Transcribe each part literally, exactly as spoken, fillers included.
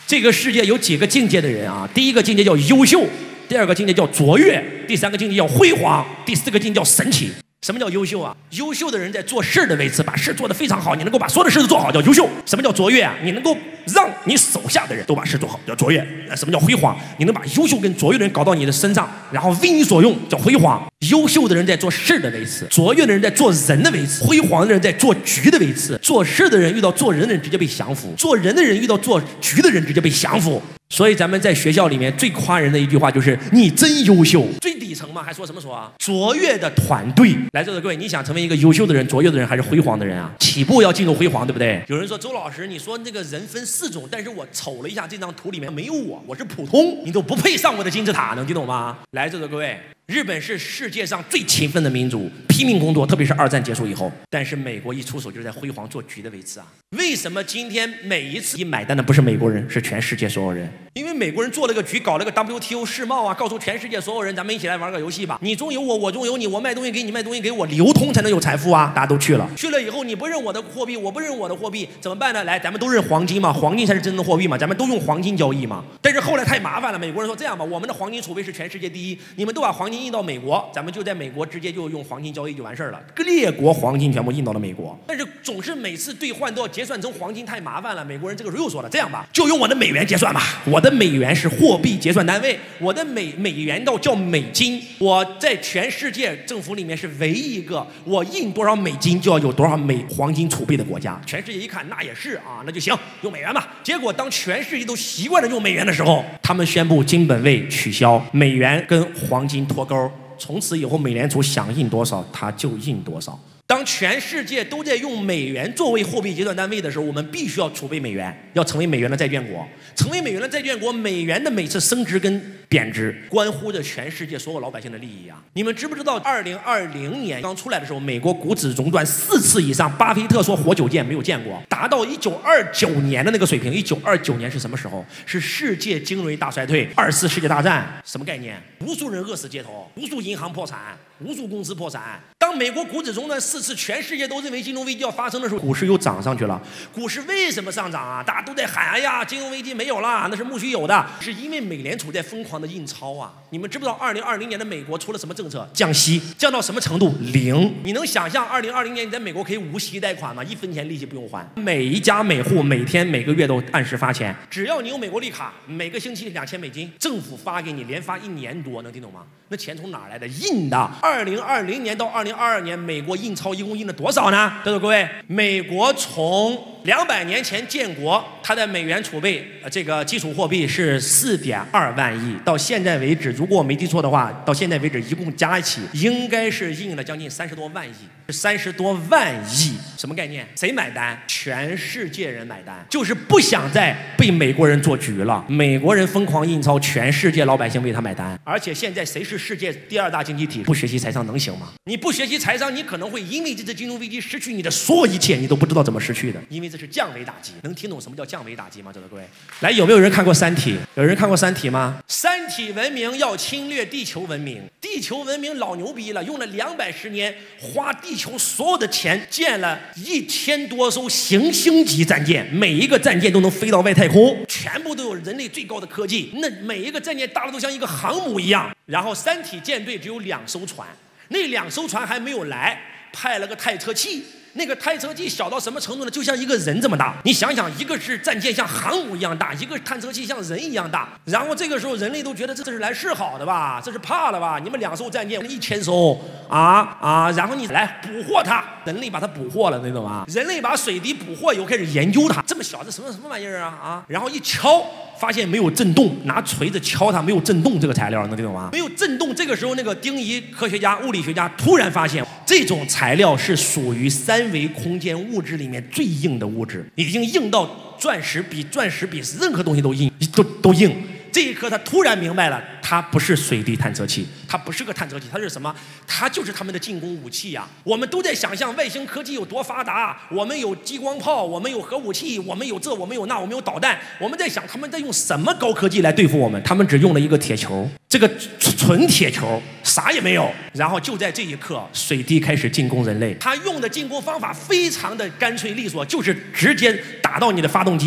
这个世界有几个境界的人啊？第一个境界叫优秀，第二个境界叫卓越，第三个境界叫辉煌，第四个境界叫神奇。什么叫优秀啊？优秀的人在做事的位置，把事做得非常好，你能够把所有的事都做好，叫优秀。什么叫卓越啊？你能够让你手下的人都把事做好，叫卓越。什么叫辉煌？你能把优秀跟卓越的人搞到你的身上，然后为你所用，叫辉煌。优秀的人在做事的位置，卓越的人在做人的位置，辉煌的人在做局的位置。做事的人遇到做人的人直接被降服，做人的人遇到做局的人直接被降服。所以咱们在学校里面最夸人的一句话就是你真优秀。最底层嘛，还说什么说啊？卓越的团队。来座的各位，你想成为一个优秀的人、卓越的人，还是辉煌的人啊？起步要进入辉煌，对不对？有人说周老师，你说那个人分四种，但是我瞅了一下这张图里面没有我，我是普通，你都不配上我的金字塔，能听懂吗？来座的各位，日本是世界上最勤奋的民族，拼命工作，特别是二战结束以后。但是美国一出手就是在辉煌做局的位置啊。为什么今天每一次一买单的不是美国人，是全世界所有人？因为美国人做了个局，搞了个 W T O 世贸啊，告诉全世界所有人，咱们一起来玩个游戏吧。你中有我，我中有你，我卖东西给你，卖东西给我，流通才能有财富啊！大家都去了，去了以后你不认我的货币，我不认我的货币，怎么办呢？来，咱们都认黄金嘛，黄金才是真正的货币嘛，咱们都用黄金交易嘛。但是后来太麻烦了，美国人说这样吧，我们的黄金储备是全世界第一，你们都把黄金运到美国，咱们就在美国直接就用黄金交易就完事儿了。列国黄金全部运到了美国，但是总是每次兑换都要结算成黄金，太麻烦了。美国人这个时候又说了，这样吧，就用我的美元结算吧，我的美元是货币结算单位，我的美美元要叫美金，我在全世界政府里面是唯一一个我印多少美金就要有多少美黄金储备的国家。全世界一看，那也是啊，那就行，用美元吧。结果当全世界都习惯了用美元的时候，他们宣布金本位取消，美元跟黄金脱钩。从此以后，美联储想印多少，它就印多少。当全世界都在用美元作为货币结算单位的时候，我们必须要储备美元，要成为美元的债券国。成为美元的债券国，美元的每次升值跟贬值，关乎着全世界所有老百姓的利益啊！你们知不知道，二零二零年刚出来的时候，美国股指熔断四次以上，巴菲特说活久见没有见过，达到一九二九年的那个水平。一九二九年是什么时候？是世界金融大衰退，二次世界大战，什么概念？无数人饿死街头，无数银行破产，无数公司破产。当美国股指熔断四次，全世界都认为金融危机要发生的时候，股市又涨上去了。股市为什么上涨啊？大家都在喊，哎呀，金融危机没有了，那是莫须有的，是因为美联储在疯狂的印钞啊！你们知不知道二零二零年的美国出了什么政策？降息，降到什么程度？零。你能想象二零二零年你在美国可以无息贷款吗？一分钱利息不用还，每一家每户每天每个月都按时发钱，只要你有美国绿卡，每个星期两千美金，政府发给你，连发一年多，能听懂吗？那钱从哪儿来的？印的。二零二零年到二零二二年，美国印钞一共印了多少呢？在座各位，美国从两百年前建国，它的美元储备，呃，这个基础货币是四点二万亿，到现在为止，如果我没记错的话，到现在为止一共加一起，应该是印了将近三十多万亿，三十多万亿，什么概念？谁买单？全世界人买单，就是不想再被美国人做局了。美国人疯狂印钞，全世界老百姓为他买单。而且现在谁是世界第二大经济体？不学习财商能行吗？你不学习财商，你可能会因为这次金融危机失去你的所有一切，你都不知道怎么失去的，因为这是降维打击。能听懂什么叫降维打击吗？这个各位，来，有没有人看过《三体》？有人看过《三体》吗？三体文明要侵略地球文明，地球文明老牛逼了，用了两百十年，花地球所有的钱建了一千多艘行星级战舰，每一个战舰都能飞到外太空，全部都有人类最高的科技，那每一个战舰大的都像一个航母一样。然后三体舰队只有两艘船，那两艘船还没有来，派了个探测器。那个探测器小到什么程度呢？就像一个人这么大。你想想，一个是战舰像航母一样大，一个探测器像人一样大。然后这个时候人类都觉得这是来是好的吧，这是怕了吧？你们两艘战舰一千艘啊啊！然后你来捕获它，人类把它捕获了，你懂吗？人类把水滴捕获以后开始研究它，这么小，这什么什么玩意儿啊啊！然后一敲，发现没有震动，拿锤子敲它没有震动，这个材料能听懂吗？没有震动。这个时候那个丁仪科学家、物理学家突然发现，这种材料是属于三维空间物质里面最硬的物质，已经硬到钻石比钻石比任何东西都硬，都都硬。这一刻他突然明白了，它不是水滴探测器，它不是个探测器，它是什么？它就是他们的进攻武器呀！我们都在想象外星科技有多发达，我们有激光炮，我们有核武器，我们有这，我们有那，我们有导弹。我们在想他们在用什么高科技来对付我们？他们只用了一个铁球，这个纯铁球，啥也没有。然后就在这一刻，水滴开始进攻人类。他用的进攻方法非常的干脆利索，就是直接打到你的发动机上。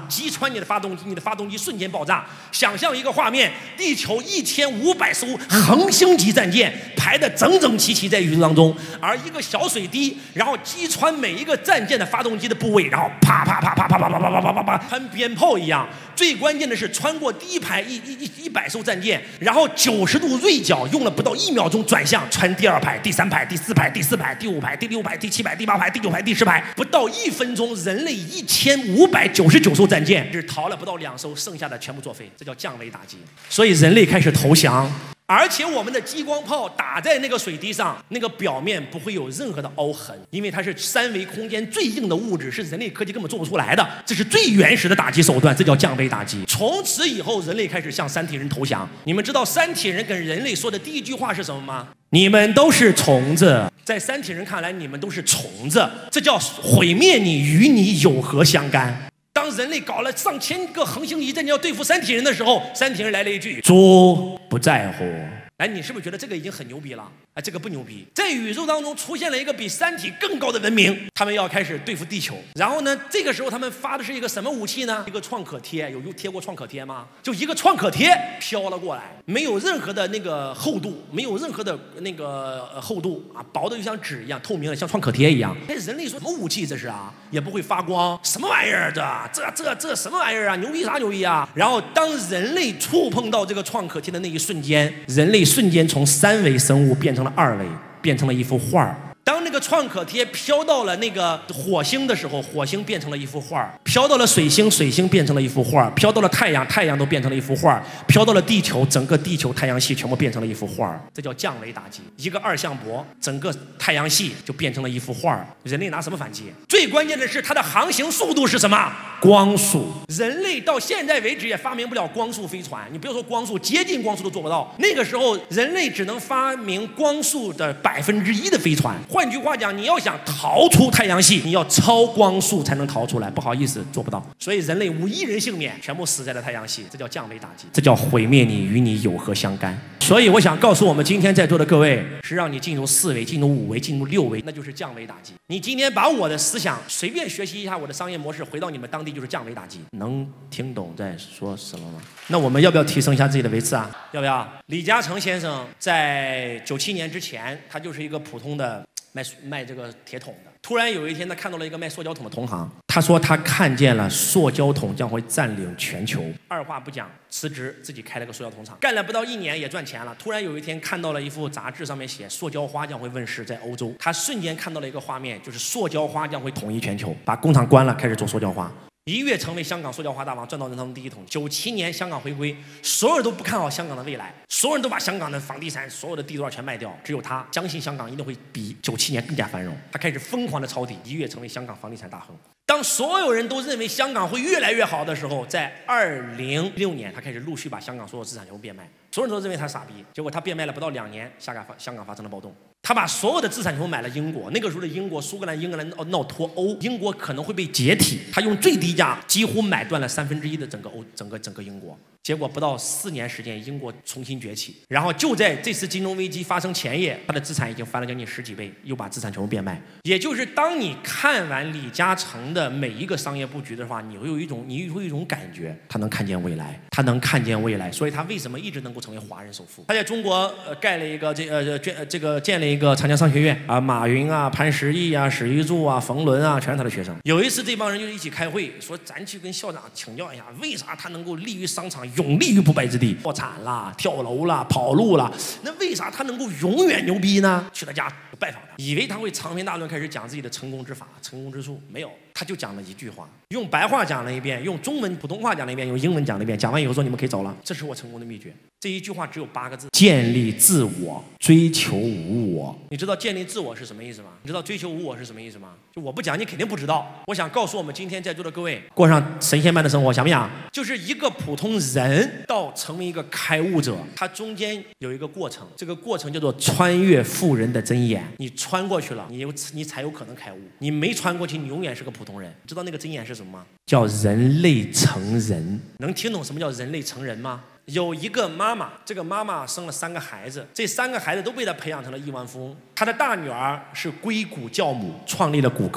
击穿你的发动机，你的发动机瞬间爆炸。想象一个画面，地球一千五百艘恒星级战舰排得整整齐齐在宇宙当中，而一个小水滴，然后击穿每一个战舰的发动机的部位，然后啪啪啪啪啪啪啪啪啪啪啪啪，喷鞭炮一样。最关键的是，穿过第一排一一一一百艘战舰，然后九十度锐角，用了不到一秒钟转向，穿第二排、第三排、第四排、第四排、第五排、第六排、第七排、第八排、第九排、第十排，不到一分钟，人类一千五百九十九艘战舰只逃了不到两艘，剩下的全部作废，这叫降维打击。所以人类开始投降。而且我们的激光炮打在那个水滴上，那个表面不会有任何的凹痕，因为它是三维空间最硬的物质，是人类科技根本做不出来的。这是最原始的打击手段，这叫降维打击。从此以后，人类开始向三体人投降。你们知道三体人跟人类说的第一句话是什么吗？你们都是虫子。在三体人看来，你们都是虫子，这叫毁灭你，与你有何相干？当人类搞了上千个恒星级战舰要对付三体人的时候，三体人来了一句：“猪不在乎。”哎，你是不是觉得这个已经很牛逼了？哎，这个不牛逼。在宇宙当中出现了一个比三体更高的文明，他们要开始对付地球。然后呢，这个时候他们发的是一个什么武器呢？一个创可贴，有贴过创可贴吗？就一个创可贴飘了过来，没有任何的那个厚度，没有任何的那个厚度啊，薄的就像纸一样，透明的像创可贴一样。哎，人类说什么武器这是啊？也不会发光，什么玩意儿这这这这什么玩意儿啊？牛逼啥牛逼啊？然后当人类触碰到这个创可贴的那一瞬间，人类瞬间从三维生物变成了二维，变成了一幅画。当那个创可贴飘到了那个火星的时候，火星变成了一幅画；飘到了水星，水星变成了一幅画；飘到了太阳，太阳都变成了一幅画；飘到了地球，整个地球太阳系全部变成了一幅画。这叫降维打击。一个二向箔，整个太阳系就变成了一幅画。人类拿什么反击？最关键的是它的航行速度是什么？光速。人类到现在为止也发明不了光速飞船，你不要说光速，接近光速都做不到。那个时候人类只能发明光速的百分之一的飞船。换句话讲，你要想逃出太阳系，你要超光速才能逃出来。不好意思，做不到。所以人类无一人幸免，全部死在了太阳系。这叫降维打击，这叫毁灭你，与你有何相干？所以我想告诉我们今天在座的各位，是让你进入四维、进入五维、进入六维，那就是降维打击。你今天把我的思想随便学习一下我的商业模式，回到你们当地就是降维打击。能听懂在说什么吗？那我们要不要提升一下自己的维次啊？要不要？李嘉诚先生在九七年之前，他就是一个普通的卖卖这个铁桶的。突然有一天，他看到了一个卖塑胶桶的同行，他说他看见了塑胶桶将会占领全球，二话不讲辞职，自己开了个塑胶桶厂，干了不到一年也赚钱了。突然有一天看到了一幅杂志，上面写塑胶花将会问世在欧洲，他瞬间看到了一个画面，就是塑胶花将会统一全球，把工厂关了，开始做塑胶花。一跃成为香港塑胶花大王，赚到人生第一桶。九七年香港回归，所有人都不看好香港的未来，所有人都把香港的房地产、所有的地段全卖掉，只有他相信香港一定会比九七年更加繁荣。他开始疯狂的抄底，一跃成为香港房地产大亨。当所有人都认为香港会越来越好的时候，在二零一六年，他开始陆续把香港所有资产全部变卖，所有人都认为他傻逼。结果他变卖了不到两年，香港发香港发生了暴动。他把所有的资产全部买了英国，那个时候的英国、苏格兰、英格兰闹脱欧，英国可能会被解体。他用最低价几乎买断了三分之一的整个欧、整个整个英国。结果不到四年时间，英国重新崛起。然后就在这次金融危机发生前夜，他的资产已经翻了将近十几倍，又把资产全部变卖。也就是当你看完李嘉诚的每一个商业布局的话，你会有一种你会有一种感觉，他能看见未来，他能看见未来，所以他为什么一直能够成为华人首富？他在中国呃盖了一个这呃这这个建了一个长江商学院啊，马云啊、潘石屹啊、史玉柱啊、冯仑啊，全是他的学生。有一次这帮人就一起开会，说咱去跟校长请教一下，为啥他能够立于商场，永立于不败之地？破产啦、跳楼啦、跑路啦，那为啥他能够永远牛逼呢？去他家拜访他，以为他会长篇大论开始讲自己的成功之法、成功之术，没有，他就讲了一句话，用白话讲了一遍，用中文普通话讲了一遍，用英文讲了一遍。讲完以后说你们可以走了，这是我成功的秘诀。这一句话只有八个字：建立自我，追求无我。你知道建立自我是什么意思吗？你知道追求无我是什么意思吗？就我不讲，你肯定不知道。我想告诉我们今天在座的各位，过上神仙般的生活，想不想？就是一个普通人到成为一个开悟者，他中间有一个过程，这个过程叫做穿越富人的针眼。你穿过去了，你有你才有可能开悟。你没穿过去，你永远是个普通人。知道那个针眼是什么吗？叫人类成人。能听懂什么叫人类成人吗？有一个妈妈，这个妈妈生了三个孩子，这三个孩子都被她培养成了亿万富翁。她的大女儿是硅谷教母，创立了谷歌。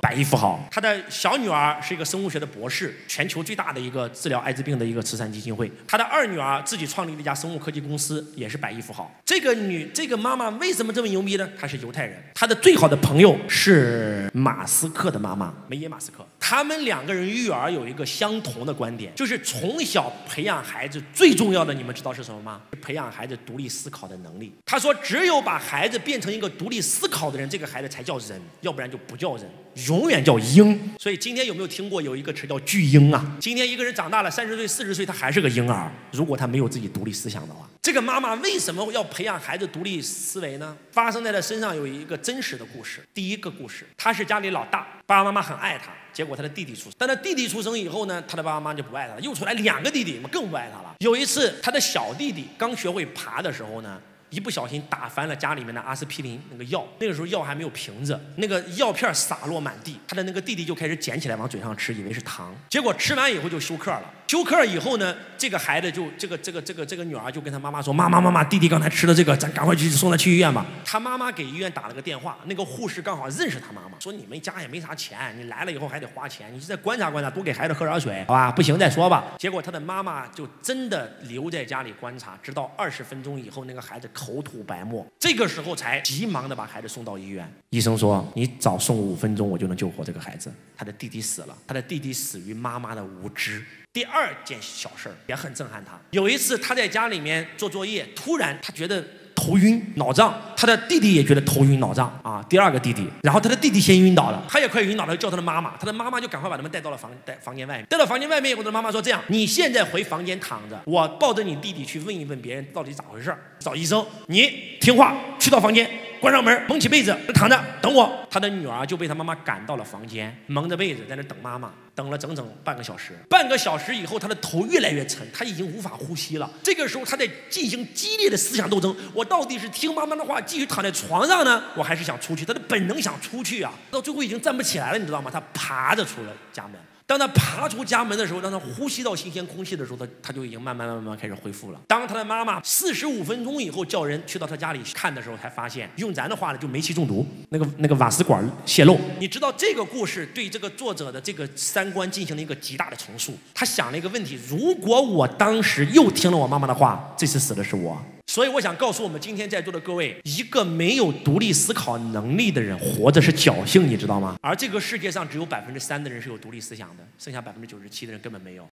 百亿富豪。他的小女儿是一个生物学的博士，全球最大的一个治疗艾滋病的一个慈善基金会。他的二女儿自己创立了一家生物科技公司，也是百亿富豪。这个女这个妈妈为什么这么牛逼呢？她是犹太人，她的最好的朋友是马斯克的妈妈梅耶马斯克。他们两个人育儿有一个相同的观点，就是从小培养孩子最重要的，你们知道是什么吗？培养孩子独立思考的能力。他说，只有把孩子变成一个独立思考的人，这个孩子才叫人，要不然就不叫人，永远叫婴。所以今天有没有听过有一个词叫巨婴啊？今天一个人长大了，三十岁、四十岁，他还是个婴儿。如果他没有自己独立思想的话，这个妈妈为什么要培养孩子独立思维呢？发生在他身上有一个真实的故事。第一个故事，他是家里老大，爸爸妈妈很爱他。结果他的弟弟出生，但他弟弟出生以后呢，他的爸爸妈妈就不爱他了，又出来两个弟弟，更不爱他了。有一次，他的小弟弟刚学会爬的时候呢，一不小心打翻了家里面的阿司匹林那个药，那个时候药还没有瓶子，那个药片洒落满地，他的那个弟弟就开始捡起来往嘴上吃，以为是糖，结果吃完以后就休克了。休克以后呢，这个孩子就这个这个这个这个女儿就跟他妈妈说：“妈妈妈妈，弟弟刚才吃了这个，咱赶快去送他去医院吧。”他妈妈给医院打了个电话，那个护士刚好认识他妈妈，说：“你们家也没啥钱，你来了以后还得花钱，你再观察观察，多给孩子喝点水，好吧？不行再说吧。”结果他的妈妈就真的留在家里观察，直到二十分钟以后，那个孩子口吐白沫，这个时候才急忙的把孩子送到医院。医生说：“你早送五分钟，我就能救活这个孩子。”他的弟弟死了，他的弟弟死于妈妈的无知。第二件小事儿也很震撼他。有一次他在家里面做作业，突然他觉得头晕脑胀，他的弟弟也觉得头晕脑胀啊，第二个弟弟，然后他的弟弟先晕倒了，他也快晕倒了，就叫他的妈妈，他的妈妈就赶快把他们带到了房带房间外面，带到房间外面以后，他的妈妈说：“这样，你现在回房间躺着，我抱着你弟弟去问一问别人到底咋回事，找医生，你听话去到房间。”关上门，蒙起被子，躺着等我。他的女儿就被他妈妈赶到了房间，蒙着被子在那等妈妈，等了整整半个小时。半个小时以后，他的头越来越沉，他已经无法呼吸了。这个时候，他在进行激烈的思想斗争：我到底是听妈妈的话，继续躺在床上呢，我还是想出去？他的本能想出去啊，到最后已经站不起来了，你知道吗？他爬着出了家门。当他爬出家门的时候，当他呼吸到新鲜空气的时候，他他就已经慢慢慢慢开始恢复了。当他的妈妈四十五分钟以后叫人去到他家里看的时候，才发现用咱的话呢，就煤气中毒，那个那个瓦斯管泄漏。你知道这个故事对这个作者的这个三观进行了一个极大的重塑。他想了一个问题：如果我当时又听了我妈妈的话，这次死的是我。所以我想告诉我们今天在座的各位，一个没有独立思考能力的人活着是侥幸，你知道吗？而这个世界上只有百分之三的人是有独立思想的，剩下百分之九十七的人根本没有。